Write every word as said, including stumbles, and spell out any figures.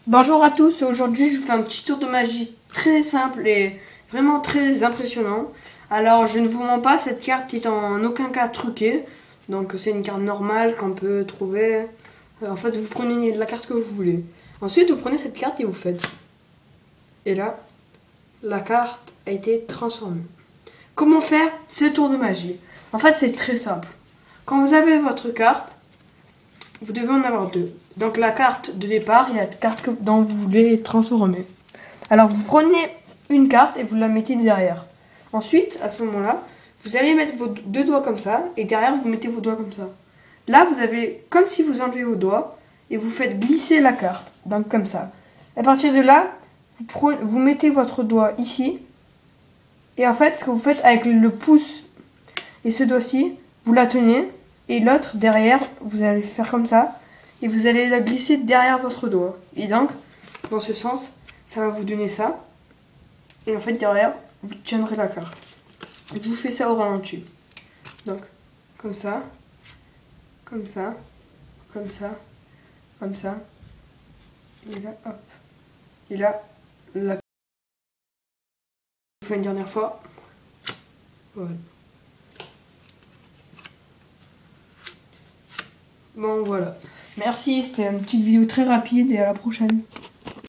Bonjour à tous, aujourd'hui je vous fais un petit tour de magie très simple et vraiment très impressionnant. Alors je ne vous mens pas, cette carte est en aucun cas truquée, donc c'est une carte normale qu'on peut trouver. En fait vous prenez la carte que vous voulez. Ensuite vous prenez cette carte et vous faites. Et là, la carte a été transformée. Comment faire ce tour de magie? En fait c'est très simple. Quand vous avez votre carte, vous devez en avoir deux. Donc la carte de départ et la carte que, dont vous voulez transformer. Alors vous prenez une carte et vous la mettez derrière. Ensuite, à ce moment-là, vous allez mettre vos deux doigts comme ça et derrière vous mettez vos doigts comme ça. Là, vous avez comme si vous enlevez vos doigts et vous faites glisser la carte. Donc comme ça. À partir de là, vous, prenez, vous mettez votre doigt ici. Et en fait, ce que vous faites avec le pouce et ce doigt-ci, vous la tenez. Et l'autre, derrière, vous allez faire comme ça. Et vous allez la glisser derrière votre doigt. Et donc, dans ce sens, ça va vous donner ça. Et en fait, derrière, vous tiendrez la carte. Je vous fais ça au ralenti. Donc, comme ça. Comme ça. Comme ça. Comme ça. Et là, hop. Et là, la... Je vous fais une dernière fois. Voilà. Bon voilà. Merci, c'était une petite vidéo très rapide et à la prochaine.